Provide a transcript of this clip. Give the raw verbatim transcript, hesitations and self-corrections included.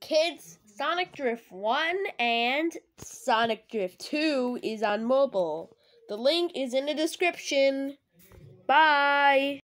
Kids, Sonic Drift one and Sonic Drift two is on mobile. The link is in the description. Bye!